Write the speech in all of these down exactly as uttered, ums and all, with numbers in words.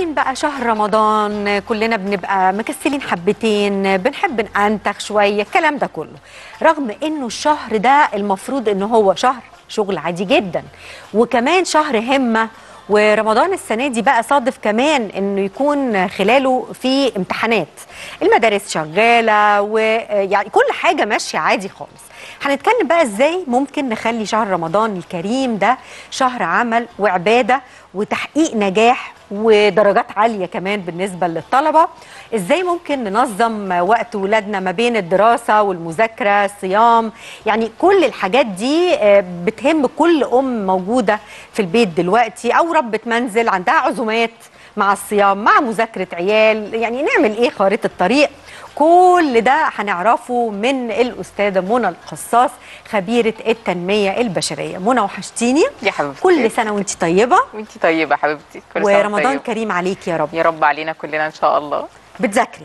عارفين بقى شهر رمضان كلنا بنبقى مكسلين حبتين، بنحب ننتخ شويه الكلام ده كله، رغم انه الشهر ده المفروض انه هو شهر شغل عادي جدا، وكمان شهر همه. ورمضان السنه دي بقى صادف كمان انه يكون خلاله في امتحانات، المدارس شغاله ويعني كل حاجه ماشيه عادي خالص. هنتكلم بقى ازاي ممكن نخلي شهر رمضان الكريم ده شهر عمل وعباده وتحقيق نجاح ودرجات عاليه كمان بالنسبه للطلبه. ازاي ممكن ننظم وقت ولادنا ما بين الدراسه والمذاكره، الصيام، يعني كل الحاجات دي بتهم كل ام موجوده في البيت دلوقتي او ربة منزل عندها عزومات مع الصيام مع مذاكره عيال. يعني نعمل ايه خارطه الطريق؟ كل ده هنعرفه من الأستاذة منى القصاص خبيرة التنمية البشرية. منى وحشتيني يا حبيبتي، كل سنة وانت طيبة. وانت طيبة حبيبتي، كل سنة ورمضان طيب. كريم عليك يا رب. يا رب علينا كلنا ان شاء الله. بتذاكري؟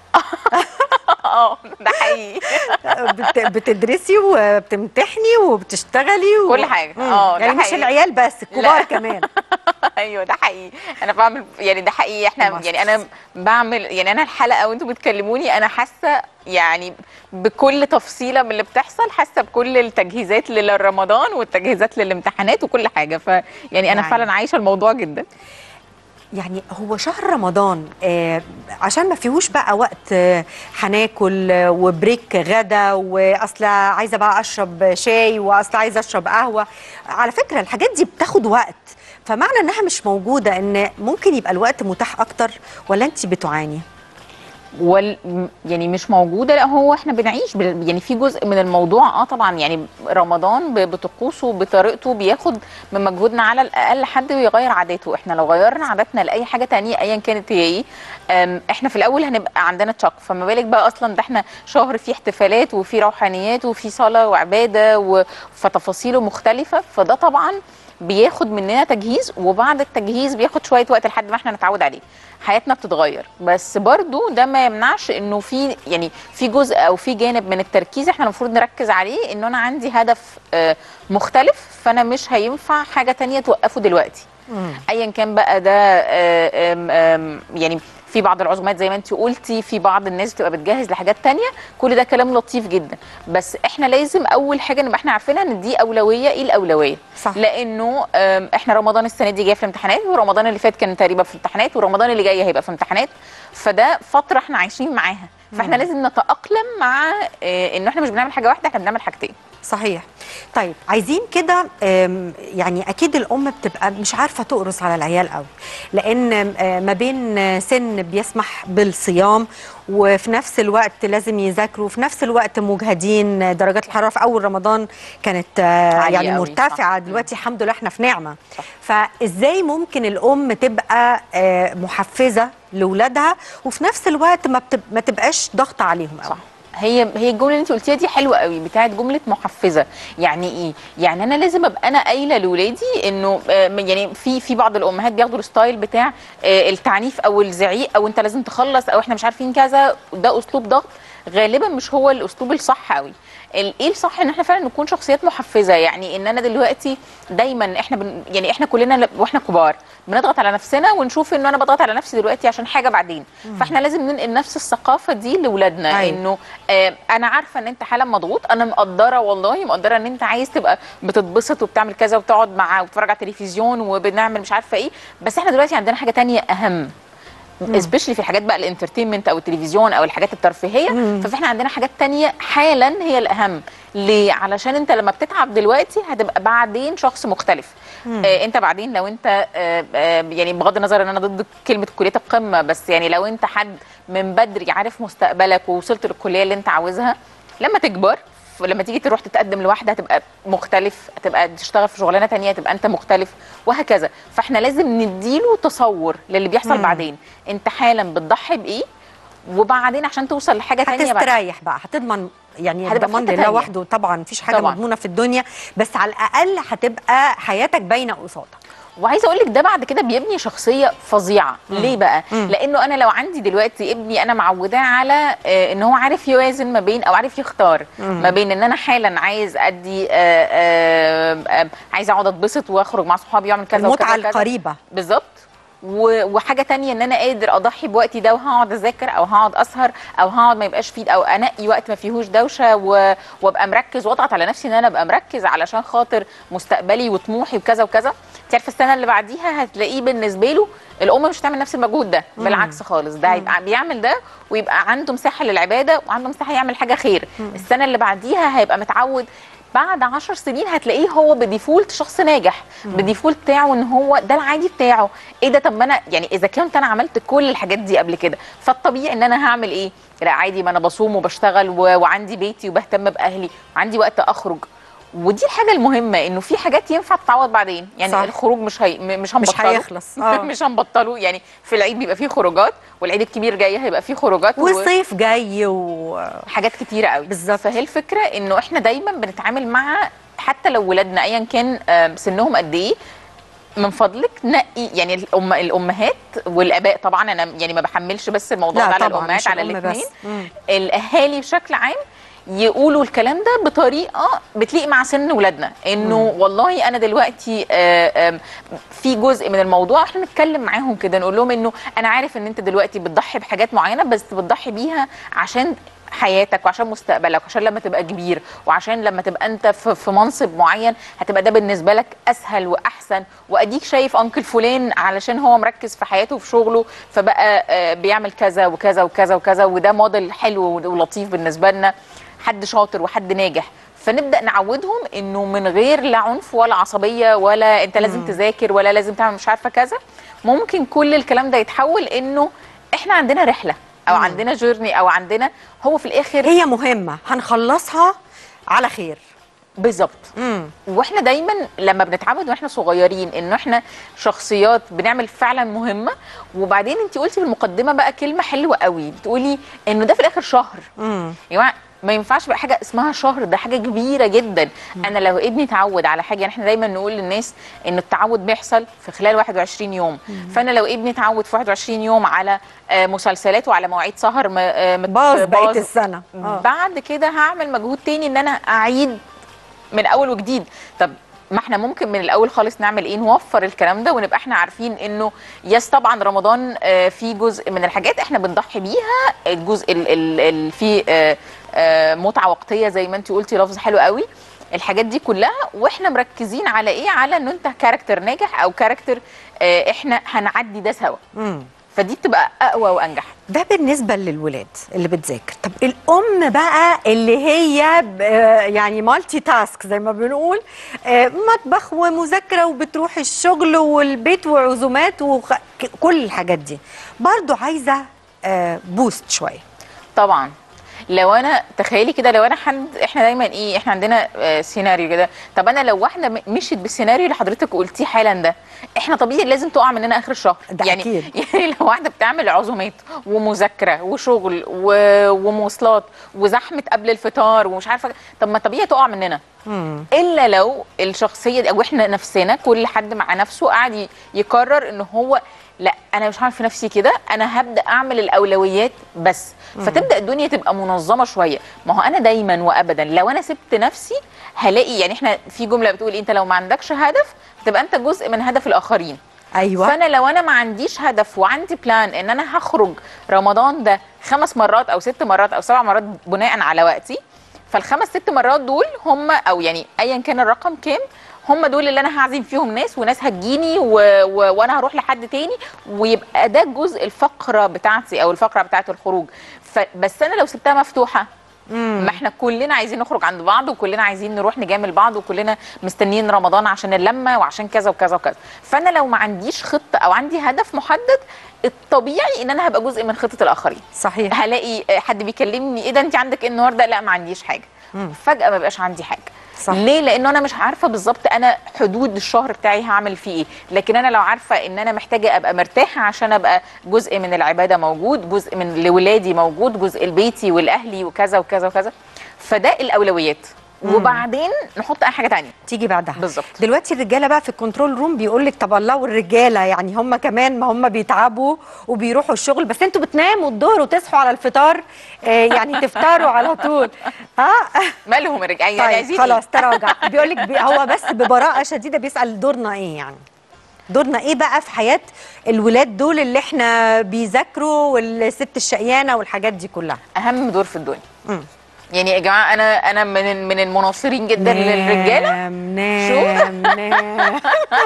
اه ده حقيقي. بت... بتدرسي وبتمتحني وبتشتغلي و... كل حاجة. اه يعني مش العيال بس، الكبار كمان. ايوه ده حقيقي، انا بعمل يعني ده حقيقي. احنا يعني انا بعمل يعني انا الحلقه وانتوا بتكلموني انا حاسه يعني بكل تفصيله من اللي بتحصل، حاسه بكل التجهيزات للرمضان والتجهيزات للامتحانات وكل حاجه. فيعني يعني انا فعلا عايشه الموضوع جدا. يعني هو شهر رمضان آه عشان ما فيهوش بقى وقت آه هناكل آه وبريك غدا، واصل عايزه بقى اشرب شاي، واصل عايزه اشرب قهوه. على فكره الحاجات دي بتاخد وقت، فمعنى انها مش موجوده ان ممكن يبقى الوقت متاح اكتر، ولا انت بتعاني؟ وال يعني مش موجوده، لا هو احنا بنعيش بال... يعني في جزء من الموضوع. اه طبعا يعني رمضان بطقوسه بطريقته بياخد من مجهودنا على الاقل حد يغير عاداته. احنا لو غيرنا عاداتنا لاي حاجه تانية ايا كانت هي ايه، احنا في الاول هنبقى عندنا تشك، فما بالك بقى اصلا ده احنا شهر فيه احتفالات وفيه روحانيات وفيه صلاه وعباده و... فتفاصيله مختلفه، فده طبعا بياخد مننا تجهيز، وبعد التجهيز بياخد شويه وقت لحد ما احنا نتعود عليه. حياتنا بتتغير، بس برضو ده ما يمنعش انه في يعني في جزء او في جانب من التركيز احنا المفروض نركز عليه، انه انا عندي هدف مختلف، فانا مش هينفع حاجه تانية توقفه دلوقتي ايا كان بقى ده. يعني في بعض العزومات زي ما انت قلتي، في بعض الناس بتبقى بتجهز لحاجات تانية، كل ده كلام لطيف جدا، بس احنا لازم اول حاجه نبقى احنا عارفينها ان دي اولويه. ايه الاولويه؟ صح. لانه احنا رمضان السنه دي جاي في الامتحانات، ورمضان اللي فات كان تقريبا في امتحانات، ورمضان اللي جاي هيبقى في امتحانات، فده فتره احنا عايشين معاها، فاحنا مم. لازم نتاقلم مع اه انه احنا مش بنعمل حاجه واحده، احنا بنعمل حاجتين. صحيح. طيب عايزين كده، يعني اكيد الام بتبقى مش عارفه تقرص على العيال قوي، لان ما بين سن بيسمح بالصيام وفي نفس الوقت لازم يذاكروا، وفي نفس الوقت مجهدين. درجات الحراره في اول رمضان كانت يعني مرتفعه، دلوقتي الحمد لله احنا في نعمه. صح. فازاي ممكن الام تبقى محفزه لاولادها وفي نفس الوقت ما, بتب... ما تبقاش ضغط عليهم قوي؟ صح. هي هي الجمله اللي انت قلتيها دي حلوه قوي، بتاعت جمله محفزه. يعني ايه؟ يعني انا لازم ابقى انا قايله لاولادي انه يعني في في بعض الامهات بياخدوا الستايل بتاع التعنيف او الزعيق او انت لازم تخلص او احنا مش عارفين كذا، ده اسلوب ضغط غالبا مش هو الاسلوب الصح قوي. ايه الصح؟ ان احنا فعلا نكون شخصيات محفزه. يعني ان انا دلوقتي دايما احنا بن يعني احنا كلنا واحنا كبار بنضغط على نفسنا ونشوف انه انا بضغط على نفسي دلوقتي عشان حاجه بعدين، مم. فاحنا لازم ننقل نفس الثقافه دي لاولادنا. أيوة. انه آه انا عارفه ان انت حالا مضغوط، انا مقدره والله مقدره ان انت عايز تبقى بتتبسط وبتعمل كذا وبتقعد معاه وبتتفرج على التلفزيون وبنعمل مش عارفه ايه، بس احنا دلوقتي عندنا حاجه تانية اهم، اسبيشلي في الحاجات بقى الانترتينمنت او التلفزيون او الحاجات الترفيهيه. مم. فاحنا عندنا حاجات تانية حالا هي الاهم. ليه؟ علشان انت لما بتتعب دلوقتي هتبقى بعدين شخص مختلف. آه انت بعدين لو انت آه آه يعني بغض النظر ان انا ضد كلمه كليه القمه، بس يعني لو انت حد من بدري عارف مستقبلك ووصلت للكليه اللي انت عاوزها، لما تكبر لما تيجي تروح تتقدم لواحده هتبقى مختلف، هتبقى تشتغل في شغلانه ثانيه تبقى انت مختلف، وهكذا. فاحنا لازم نديله تصور للي بيحصل مم. بعدين. انت حالا بتضحي بايه، وبعدين عشان توصل لحاجه ثانيه هتستريح بقى، هتضمن يعني الضمان لله وحده. طبعا مفيش حاجه طبعًا. مضمونه في الدنيا، بس على الاقل هتبقى حياتك باينه قصادك. وعايزه اقول لك ده بعد كده بيبني شخصيه فظيعه. مم. ليه بقى؟ مم. لانه انا لو عندي دلوقتي ابني انا معوداه على آه ان هو عارف يوازن ما بين او عارف يختار مم. ما بين ان انا حالا عايز ادي آه آه آه عايز اقعد اتبسط واخرج مع صحابي واعمل كذا المتعه وكذا القريبه بالظبط، وحاجه تانية ان انا قادر اضحي بوقتي ده وهقعد اذاكر او هقعد اسهر او هقعد ما يبقاش فيه او انقي وقت ما فيهوش دوشه وابقى مركز واضغط على نفسي ان انا ابقى مركز علشان خاطر مستقبلي وطموحي وكذا وكذا. انت عارفه السنه اللي بعديها هتلاقيه بالنسبه له الام مش هتعمل نفس المجهود ده، بالعكس خالص، ده هيبقى بيعمل ده ويبقى عنده مساحه للعباده وعنده مساحه يعمل حاجه خير. السنه اللي بعديها هيبقى متعود، بعد عشر سنين هتلاقيه هو بديفولت شخص ناجح، بديفولت بتاعه ان هو ده العادي بتاعه. ايه ده؟ طب ما انا يعني اذا كنت انا عملت كل الحاجات دي قبل كده فالطبيعي ان انا هعمل ايه؟ لا عادي، ما انا بصوم وبشتغل وعندي بيتي وبهتم باهلي وعندي وقت اخرج. ودي الحاجه المهمه، انه في حاجات ينفع تتعوض بعدين، يعني صح. الخروج مش هي... مش هنبطله، مش هيخلص آه. مش هنبطله. يعني في العيد بيبقى فيه خروجات، والعيد الكبير جاي هيبقى فيه خروجات، والصيف و... جاي وحاجات كتيره قوي بالظبط. فهي الفكره انه احنا دايما بنتعامل مع، حتى لو ولادنا ايا كان سنهم قد ايه، من فضلك نقي. يعني الأم الامهات والاباء طبعا، انا يعني ما بحملش بس الموضوع ده على الامهات، على الاثنين، الاهالي بشكل عام يقولوا الكلام ده بطريقه بتليق مع سن ولادنا. انه مم. والله انا دلوقتي في جزء من الموضوع احنا نتكلم معاهم كده، نقول لهم انه انا عارف ان انت دلوقتي بتضحي بحاجات معينه، بس بتضحي بيها عشان حياتك وعشان مستقبلك وعشان لما تبقى كبير وعشان لما تبقى انت في منصب معين هتبقى ده بالنسبه لك اسهل واحسن. واديك شايف انكل فلان علشان هو مركز في حياته وفي شغله فبقى بيعمل كذا وكذا وكذا وكذا، وده موديل حلو ولطيف بالنسبه لنا، حد شاطر وحد ناجح. فنبدا نعودهم انه من غير لا عنف ولا عصبيه ولا انت لازم تذاكر ولا لازم تعمل مش عارفه كذا، ممكن كل الكلام ده يتحول انه احنا عندنا رحله او مم. عندنا جيرني او عندنا، هو في الاخر هي مهمه هنخلصها على خير. بالظبط. واحنا دايما لما بنتعود واحنا صغيرين انه احنا شخصيات بنعمل فعلا مهمه. وبعدين انت قلتي في المقدمه بقى كلمه حلوه قوي، بتقولي انه ده في الاخر شهر. يا جماعه ما ينفعش بقى حاجه اسمها شهر، ده حاجه كبيره جدا. مم. انا لو ابني اتعود على حاجه، يعني احنا دايما نقول للناس ان التعود بيحصل في خلال واحد وعشرين يوم. مم. فانا لو ابني اتعود في واحد وعشرين يوم على مسلسلات وعلى مواعيد سهر باظ بقيه السنه، آه. بعد كده هعمل مجهود تاني ان انا اعيد من اول وجديد. طب ما احنا ممكن من الاول خالص نعمل ايه؟ نوفر الكلام ده ونبقى احنا عارفين انه يس طبعا رمضان في جزء من الحاجات احنا بنضحي بيها، الجزء اللي فيه متعه وقتيه زي ما انت قلتي، لفظ حلو قوي، الحاجات دي كلها، واحنا مركزين على ايه؟ على ان انت كاركتر ناجح او كاركتر احنا هنعدي ده سوا. امم فدي بتبقى اقوى وانجح. ده بالنسبه للولاد اللي بتذاكر. طب الام بقى اللي هي يعني مالتي تاسك زي ما بنقول، مطبخ ومذاكره وبتروح الشغل والبيت وعزومات وكل الحاجات دي، برضو عايزه بوست شويه. طبعا لو انا تخيلي كده، لو انا حد، احنا دايما ايه، احنا عندنا آه سيناريو كده. طب انا لو واحده مشيت بالسيناريو اللي حضرتك قلتيه حالا ده، احنا طبيعي لازم تقع مننا اخر الشهر. ده يعني أكيد. يعني لو واحده بتعمل عزومات ومذاكره وشغل ومواصلات وزحمه قبل الفطار ومش عارفه، طب ما طبيعي تقع مننا. مم. الا لو الشخصيه دي او احنا نفسنا، كل حد مع نفسه قاعد يقرر ان هو لا انا مش هعمل في نفسي كده، انا هبدا اعمل الاولويات بس. مم. فتبدا الدنيا تبقى منظمه شويه. ما هو انا دايما وابدا لو انا سبت نفسي هلاقي، يعني احنا في جمله بتقول انت لو ما عندكش هدف تبقى انت جزء من هدف الاخرين. ايوه. فانا لو انا ما عنديش هدف وعندي بلان ان انا هخرج رمضان ده خمس مرات او ست مرات او سبع مرات بناء على وقتي، فالخمس ست مرات دول هم، او يعني ايا كان الرقم كام، هم دول اللي انا هعزم فيهم ناس وناس هتجيني و... و... وانا هروح لحد تاني، ويبقى ده جزء الفقره بتاعتي او الفقره بتاعت الخروج. فبس انا لو سبتها مفتوحه، مم. ما احنا كلنا عايزين نخرج عند بعض وكلنا عايزين نروح نجامل بعض وكلنا مستنيين رمضان عشان اللمه وعشان كذا وكذا وكذا. فانا لو ما عنديش خطه او عندي هدف محدد، الطبيعي ان انا هبقى جزء من خطه الاخرين. صحيح. هلاقي حد بيكلمني ايه ده انت عندك ايه النهارده؟ لا ما عنديش حاجه. مم. فجاه ما بقاش عندي حاجه. صح. ليه؟ لانه انا مش عارفه بالظبط انا حدود الشهر بتاعي هعمل فيه ايه، لكن انا لو عارفه ان انا محتاجه ابقى مرتاحه عشان ابقى جزء من العباده موجود، جزء من لولادي موجود، جزء لبيتي والاهلي وكذا وكذا وكذا، فده الاولويات. مم. وبعدين نحط اي حاجه ثانيه تيجي بعدها. بالظبط. دلوقتي الرجاله بقى في الكنترول روم بيقول لك طب الله، والرجاله يعني هم كمان ما هم بيتعبوا وبيروحوا الشغل، بس انتوا بتناموا الظهر وتصحوا على الفطار، آه يعني تفطروا على طول. ها مالهم الرجاله؟ يعني طيب خلاص تراجع. بيقول لك بي هو بس ببراءه شديده بيسال دورنا ايه يعني. دورنا ايه بقى في حياه الولاد دول اللي احنا بيذاكروا والست الشقيانه والحاجات دي كلها؟ اهم دور في الدنيا. مم. يعني يا جماعه انا انا من من المناصرين جدا للرجاله. نام نام نام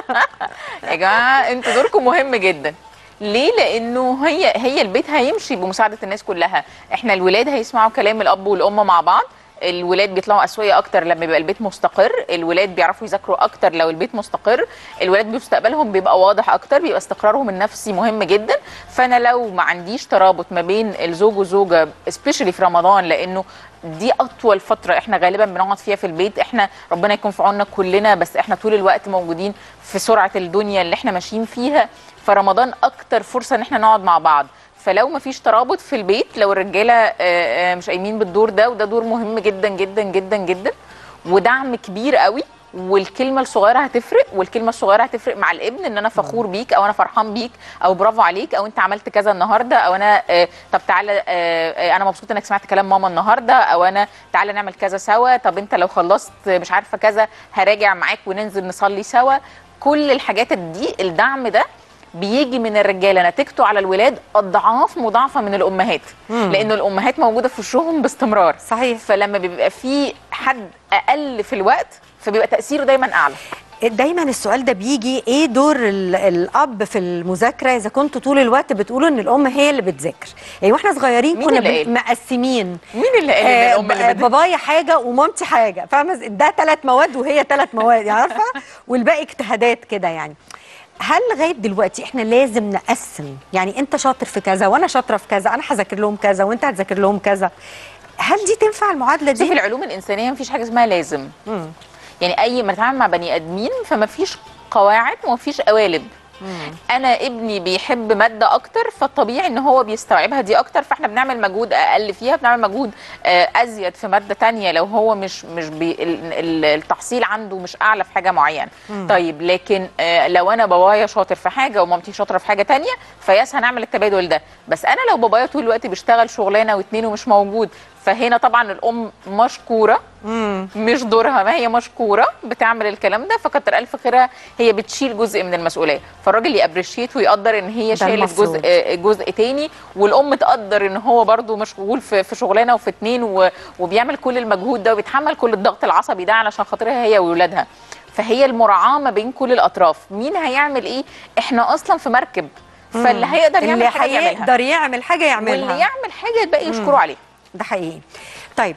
يا جماعه انتوا دوركم مهم جدا. ليه؟ لانه هي هي البيت هيمشي بمساعده الناس كلها. احنا الولاد هيسمعوا كلام الاب والام مع بعض. الولاد بيطلعوا اسويه اكتر لما بيبقى البيت مستقر، الولاد بيعرفوا يذاكروا اكتر لو البيت مستقر، الولاد مستقبلهم بيبقى واضح اكتر، بيبقى استقرارهم النفسي مهم جدا. فانا لو ما عنديش ترابط ما بين الزوج والزوجه سبيشالي في رمضان، لانه دي اطول فتره احنا غالبا بنقعد فيها في البيت، احنا ربنا يكون في عوننا كلنا، بس احنا طول الوقت موجودين في سرعه الدنيا اللي احنا ماشيين فيها. فرمضان اكتر فرصه ان احنا نقعد مع بعض. فلو مفيش ترابط في البيت، لو الرجاله مش قايمين بالدور ده، وده دور مهم جدا جدا جدا جدا ودعم كبير قوي، والكلمه الصغيره هتفرق، والكلمه الصغيره هتفرق مع الابن ان انا فخور بيك، او انا فرحان بيك، او برافو عليك، او انت عملت كذا النهارده، او انا آه طب تعالى آه انا مبسوط انك سمعت كلام ماما النهارده، او انا تعالى نعمل كذا سوا، طب انت لو خلصت مش عارفه كذا هراجع معاك وننزل نصلي سوا. كل الحاجات دي الدعم ده بيجي من الرجاله، نتيجته على الولاد اضعاف مضاعفه من الامهات. مم. لان الامهات موجوده في وشهم باستمرار. صحيح. فلما بيبقى في حد اقل في الوقت فبيبقى تاثيره دايما اعلى. دايما السؤال ده بيجي، ايه دور الاب في المذاكره اذا كنتوا طول الوقت بتقولوا ان الام هي اللي بتذاكر؟ يعني واحنا صغيرين كنا مقسمين. مين اللي قال ان الام اللي بتذاكر؟ بابايا حاجه ومامتي حاجه، فاهمه؟ ده ثلاث مواد وهي ثلاث مواد، عارفه؟ والباقي اجتهادات كده يعني. هل لغايه دلوقتي احنا لازم نقسم؟ يعني انت شاطر في كذا وانا شاطره في كذا، انا هذاكر لهم كذا وانت هتذاكر لهم كذا. هل دي تنفع المعادله دي؟ في العلوم الانسانيه مفيش حاجه اسمها لازم. مم. يعني اي ما نتعامل مع بني ادمين فما فيش قواعد وما فيش قوالب. مم. انا ابني بيحب ماده اكتر، فالطبيعي ان هو بيستوعبها دي اكتر، فاحنا بنعمل مجهود اقل فيها، بنعمل مجهود ازيد في ماده تانية لو هو مش مش بي التحصيل عنده مش اعلى في حاجه معينه. مم. طيب لكن لو انا بابايا شاطر في حاجه ومامتي شاطره في حاجه تانية، فياس هنعمل التبادل ده. بس انا لو بابايا طول الوقت بيشتغل شغلانه واتنين ومش موجود، فهنا طبعا الام مشكوره. مم. مش دورها، ما هي مشكوره بتعمل الكلام ده، فكتر الف خيرها، هي بتشيل جزء من المسؤوليه. فالراجل يابريشيت ويقدر ان هي شالت جزء جزء تاني، والام تقدر ان هو برده مشغول في في شغلانه وفي اتنين وبيعمل كل المجهود ده وبيتحمل كل الضغط العصبي ده علشان خاطرها هي واولادها. فهي المراعاه ما بين كل الاطراف. مين هيعمل ايه؟ احنا اصلا في مركب، فاللي هيقدر يعمل اللي حاجه يعملها، يقدر يعمل حاجه يعملها، واللي يعمل حاجه الباقي يشكروا عليه. ده حقيقي. طيب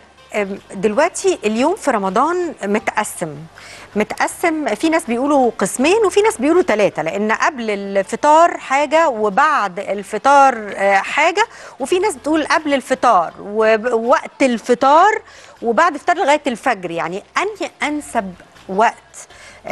دلوقتي اليوم في رمضان متقسم متقسم في ناس بيقولوا قسمين وفي ناس بيقولوا ثلاثة، لأن قبل الفطار حاجة وبعد الفطار حاجة، وفي ناس بتقول قبل الفطار ووقت الفطار وبعد الفطار لغاية الفجر. يعني أنهي أنسب وقت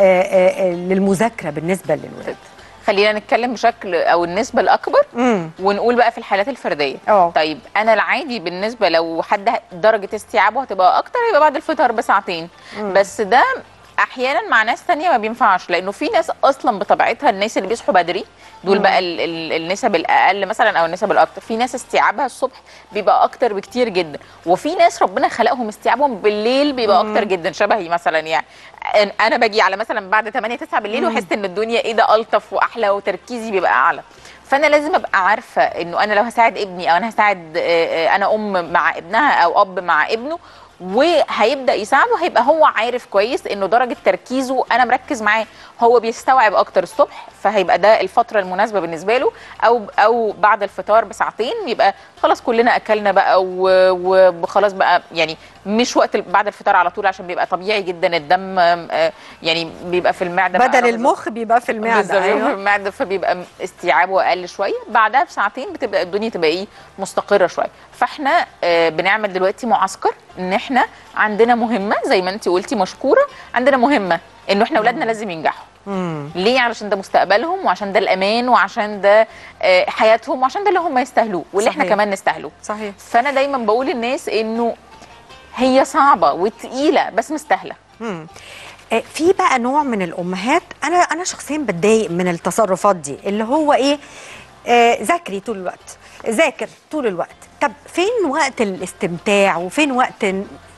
للمذاكرة بالنسبة للولاد؟ خلينا نتكلم بشكل او النسبه الاكبر. مم. ونقول بقى في الحالات الفرديه. أوه. طيب انا العادي بالنسبه لو حد درجه استيعابه هتبقى اكتر يبقى بعد الفطار بساعتين. مم. بس ده احيانا مع ناس ثانيه ما بينفعش، لانه في ناس اصلا بطبيعتها الناس اللي بيصحوا بدري دول. مم. بقى ال ال النسب الاقل مثلا او النسب الاكتر. في ناس استيعابها الصبح بيبقى اكتر بكتير جدا، وفي ناس ربنا خلقهم استيعابهم بالليل بيبقى مم. اكتر جدا، شبهي مثلا. يعني انا باجي على مثلا بعد تمانية تسعة بالليل واحس ان الدنيا ايه ده الطف واحلى وتركيزي بيبقى اعلى. فانا لازم ابقى عارفه انه انا لو هساعد ابني او انا هساعد انا ام مع ابنها او اب مع ابنه وهيبدا يساعده، هيبقى هو عارف كويس انه درجه تركيزه انا مركز معاه، هو بيستوعب اكتر الصبح، فهيبقى ده الفتره المناسبه بالنسبه له. او او بعد الفطار بساعتين يبقى خلاص كلنا اكلنا بقى وخلاص بقى، يعني مش وقت بعد الفطار على طول، عشان بيبقى طبيعي جدا الدم يعني بيبقى في المعده بدل المخ بيبقى في المعده. أيوة. في المعده، فبيبقى استيعابه اقل شويه. بعدها بساعتين بتبقى الدنيا تبقى ايه مستقره شويه. فاحنا بنعمل دلوقتي معسكر ان احنا عندنا مهمه زي ما انت قلتي مشكوره، عندنا مهمه انه احنا اولادنا لازم ينجحوا. مم. ليه؟ علشان ده مستقبلهم، وعشان ده الامان، وعشان ده حياتهم، وعشان ده اللي هم يستاهلوه واللي صحيح. احنا كمان نستاهلوه. صحيح. فانا دايما بقول للناس انه هي صعبه وتقيله بس مستاهله. مم. في بقى نوع من الامهات، انا انا شخصيا بتضايق من التصرفات دي، اللي هو ايه، آه ذاكري طول الوقت، ذاكر طول الوقت. طب فين وقت الاستمتاع وفين وقت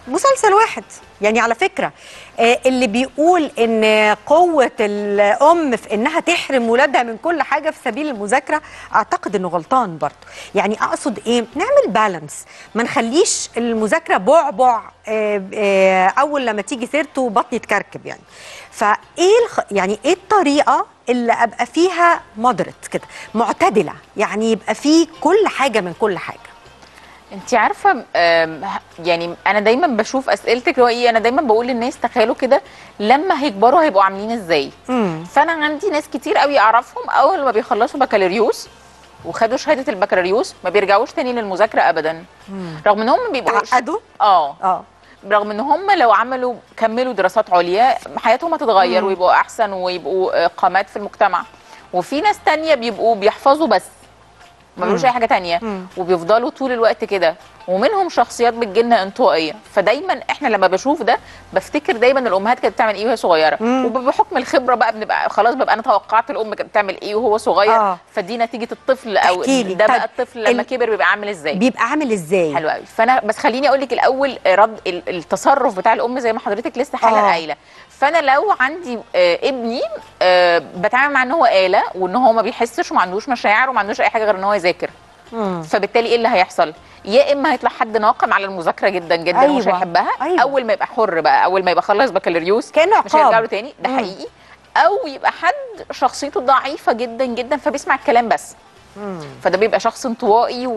مسلسل واحد. يعني على فكرة آه، اللي بيقول ان قوة الام في انها تحرم ولادها من كل حاجة في سبيل المذاكرة، اعتقد انه غلطان برضه. يعني اقصد ايه، نعمل بالانس، ما نخليش المذاكرة بعبع آه، آه، اول لما تيجي سيرته بطني تكركب. يعني فايه الخ... يعني ايه الطريقة اللي ابقى فيها مودريت كده، معتدلة، يعني يبقى فيه كل حاجة من كل حاجة. انت عارفه آم، يعني انا دايما بشوف اسئلتك اللي هو ايه، انا دايما بقول للناس تخيلوا كده لما هيكبروا هيبقوا عاملين ازاي. مم. فانا عندي ناس كتير قوي اعرفهم اول ما بيخلصوا بكالوريوس وخدوا شهاده البكالوريوس ما بيرجعوش تاني للمذاكره ابدا. مم. رغم ان هم بيبقوا تعقدوا؟ اه اه رغم ان هم لو عملوا كملوا دراسات عليا حياتهم هتتغير مم. ويبقوا احسن ويبقوا آه، قامات في المجتمع. وفي ناس تانية بيبقوا بيحفظوا بس ما بيعملوش اي حاجه تانية مم. وبيفضلوا طول الوقت كده. ومنهم شخصيات بتجيلنا انطوائيه. فدايما احنا لما بشوف ده بفتكر دايما الامهات كانت بتعمل ايه وهي صغيره، مم. وبحكم الخبره بقى بنبقى خلاص ببقى انا توقعت الام كانت بتعمل ايه وهو صغير. آه. فدي نتيجه الطفل او احكيلي. ده طيب بقى الطفل لما ال- كبر بيبقى عامل ازاي. بيبقى عامل ازاي؟ حلو قوي. فانا بس خليني اقول لك الاول رد ال- التصرف بتاع الام زي ما حضرتك لسه حالا آه. قايله. فانا لو عندي آه ابني آه بتعامل معاه ان هو آلة وان هو ما بيحسش وما عندوش مشاعر وما عندوش اي حاجه غير ان هو يذاكر. مم. فبالتالي ايه اللي هيحصل؟ يا اما هيطلع حد ناقم على المذاكره جدا جدا أيوة. ومش هيحبها. أيوة. اول ما يبقى حر بقى، اول ما يبقى خلص بكالوريوس كأنه مش هيرجع عقاب. له تاني. ده مم. حقيقي. او يبقى حد شخصيته ضعيفه جدا جدا فبيسمع الكلام بس. مم. فده بيبقى شخص انطوائي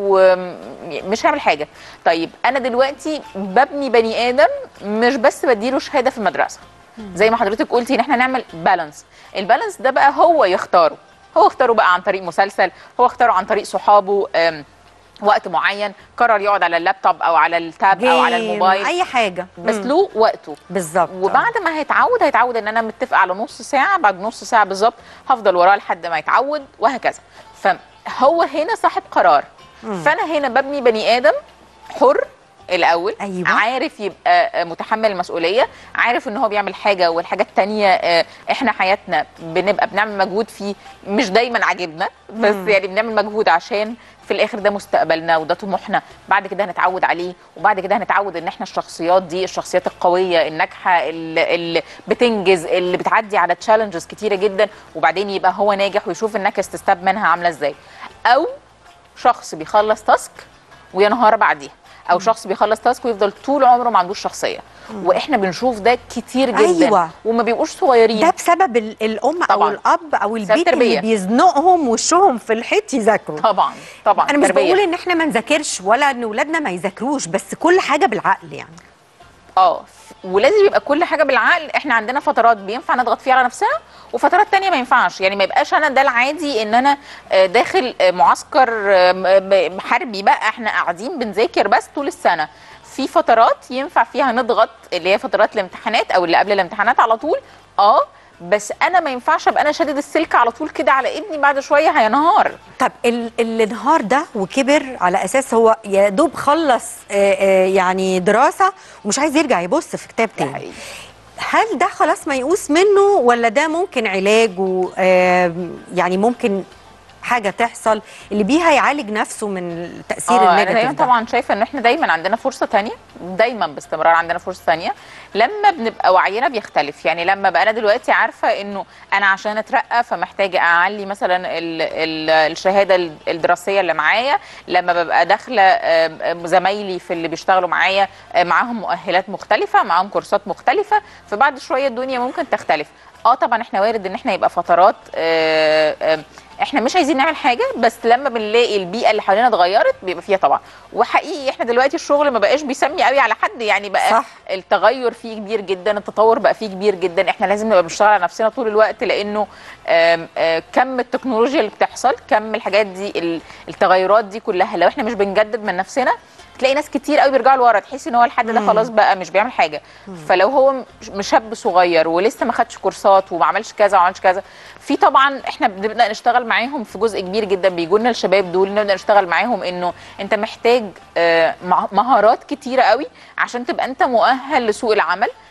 ومش هيعمل حاجه. طيب انا دلوقتي ببني بني ادم مش بس بديله شهاده في المدرسه. زي ما حضرتك قلتي ان احنا نعمل بالانس. البالانس ده بقى هو يختاره. هو اختاره بقى عن طريق مسلسل، هو اختاره عن طريق صحابه، أم، وقت معين قرر يقعد على اللابتوب او على التاب او على جيم، الموبايل، اي حاجه. بس مم. له وقته. بالظبط. وبعد ما هيتعود هيتعود ان انا متفق على نص ساعه، بعد نص ساعه بالظبط هفضل وراه لحد ما يتعود وهكذا. فهو هنا صاحب قرار. مم. فانا هنا ببني بني ادم حر الاول. أيوة. عارف يبقى متحمل المسؤوليه، عارف ان هو بيعمل حاجه والحاجات التانية احنا حياتنا بنبقى بنعمل مجهود فيه مش دايما عاجبنا، بس مم. يعني بنعمل مجهود عشان في الاخر ده مستقبلنا وده طموحنا. بعد كده هنتعود عليه، وبعد كده هنتعود ان احنا الشخصيات دي الشخصيات القويه الناجحه اللي, اللي بتنجز اللي بتعدي على تشالنجز كتيره جدا، وبعدين يبقى هو ناجح ويشوف النكست ستيب منها عامله ازاي. او شخص بيخلص تاسك وينهار بعديها، او شخص بيخلص تاسك ويفضل طول عمره ما عندوش شخصيه. واحنا بنشوف ده كتير جدا. أيوة. وما بيبقوش صغيرين. ده بسبب ال- الام طبعاً. او الاب او بسبب البيت اللي التربية. بيزنقهم وشهم في الحيط يذاكروا. طبعا طبعا انا مش تربية. بقول ان احنا ما نذاكرش ولا ان اولادنا ما يذاكروش، بس كل حاجه بالعقل يعني. اه ولازم يبقى كل حاجه بالعقل. احنا عندنا فترات بينفع نضغط فيها على نفسها وفترات تانية ما ينفعش. يعني ما يبقاش انا ده العادي ان انا آه، داخل آه، معسكر آه، م- م- حربي بقى احنا قاعدين بنذاكر بس طول السنه. في فترات ينفع فيها نضغط اللي هي فترات الامتحانات او اللي قبل الامتحانات على طول. اه بس انا ما ينفعش ابقى انا شادد السلك على طول كده على ابني، بعد شويه هينهار. طب ال- اللي انهار ده وكبر على اساس هو يا دوب خلص آه، آه، يعني دراسه ومش عايز يرجع يبص في كتاب ده تاني، حقيقي. هل ده خلاص ميؤوس منه ولا ده ممكن علاج ويعني ممكن حاجه تحصل اللي بيها يعالج نفسه من التاثير اه انا النيجاتيف دايما ده؟ طبعا شايفه ان احنا دايما عندنا فرصه تانية، دايما باستمرار عندنا فرصه تانية لما بنبقى وعينا بيختلف. يعني لما بقى انا دلوقتي عارفه انه انا عشان اترقى فمحتاجه اعلي مثلا ال ال الشهاده الدراسيه اللي معايا، لما ببقى داخله آم، زمايلي في اللي بيشتغلوا معايا آم، معاهم مؤهلات مختلفه، معاهم كورسات مختلفه، فبعد شويه الدنيا ممكن تختلف. اه طبعا احنا وارد ان احنا يبقى فترات آه، آه، احنا مش عايزين نعمل حاجه، بس لما بنلاقي البيئه اللي حوالينا اتغيرت بيبقى فيها طبعا. وحقيقي احنا دلوقتي الشغل ما بقاش بيسمي قوي على حد، يعني بقى صح. التغير فيه كبير جدا، التطور بقى فيه كبير جدا. احنا لازم نبقى بنشتغل على نفسنا طول الوقت لانه آم، آه، كم التكنولوجيا اللي بتحصل، كم الحاجات دي ال- التغيرات دي كلها، لو احنا مش بنجدد من نفسنا تلاقي ناس كتير قوي بيرجعوا لورا، تحس ان هو الحد ده خلاص بقى مش بيعمل حاجه. فلو هو مش شاب صغير ولسه ما خدش كورسات وما عملش كذا وما عملش كذا، في طبعا احنا بنبدا نشتغل معاهم في جزء كبير جدا. بيجوا لنا الشباب دول نبدا نشتغل معاهم انه انت محتاج آه، مع- مهارات كتيره قوي عشان تبقى انت مؤهل لسوق العمل.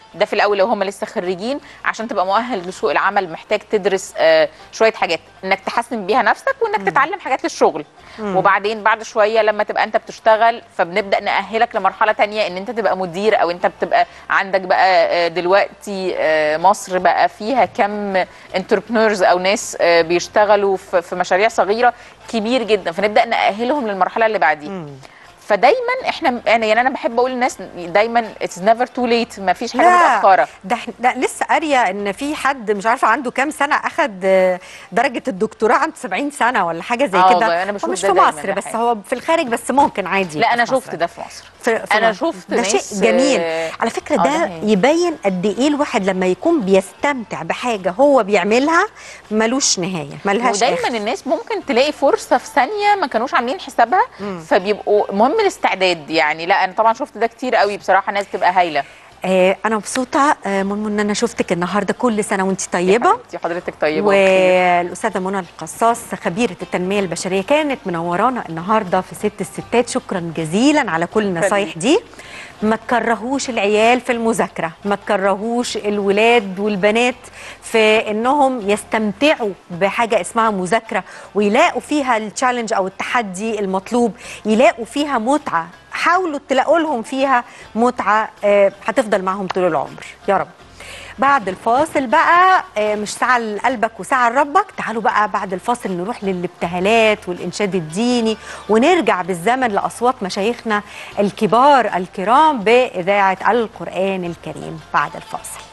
ده في الاول لو هم لسه خريجين، عشان تبقى مؤهل لسوق العمل محتاج تدرس آه شويه حاجات انك تحسن بيها نفسك، وانك مم. تتعلم حاجات للشغل. مم. وبعدين بعد شويه لما تبقى انت بتشتغل فبنبدا نأهلك لمرحله تانية ان انت تبقى مدير، او انت بتبقى عندك بقى آه دلوقتي آه مصر بقى فيها كم انتربرنورز او ناس آه بيشتغلوا في في مشاريع صغيره كبير جدا، فنبدا نأهلهم للمرحله اللي بعديها. فدايما احنا يعني انا بحب اقول للناس دايما اتس نيفر تو ليت، ما فيش حاجه متاخره. ده ده لسه قاريه ان في حد مش عارفه عنده كام سنه اخذ درجه الدكتوراه عنده سبعين سنه ولا حاجه زي آه كده. انا بشوف هو مش ده في مصر بس، حاجة. هو في الخارج بس ممكن عادي. لا انا شفت ده في مصر. في في انا مصر. شفت ده شيء ناس جميل على فكره. ده, ده يبين قد ايه الواحد لما يكون بيستمتع بحاجه هو بيعملها ملوش نهايه، ملهاش ودايما آخر. الناس ممكن تلاقي فرصه في ثانيه ما كانوش عاملين حسابها، مم. فبيبقوا مهم الاستعداد يعني. لا انا طبعا شفت ده كتير قوي بصراحه، ناس تبقى هايله. آه انا مبسوطه آه منى ان انا شفتك النهارده. كل سنه وانت طيبه. انت حضرتك طيبه. والاستاذه منى القصاص خبيره التنميه البشريه كانت منورانا النهارده في ست الستات. شكرا جزيلا على كل النصايح دي. ما تكرهوش العيال في المذاكره، ما تكرهوش الولاد والبنات في انهم يستمتعوا بحاجه اسمها مذاكره ويلاقوا فيها التشالنج او التحدي المطلوب، يلاقوا فيها متعه. حاولوا تلاقوا لهم فيها متعه آه هتفضل معهم طول العمر يا رب. بعد الفاصل بقى آه مش ساعه لقلبك وساعه لربك، تعالوا بقى بعد الفاصل نروح للابتهالات والانشاد الديني، ونرجع بالزمن لاصوات مشايخنا الكبار الكرام باذاعه القران الكريم بعد الفاصل.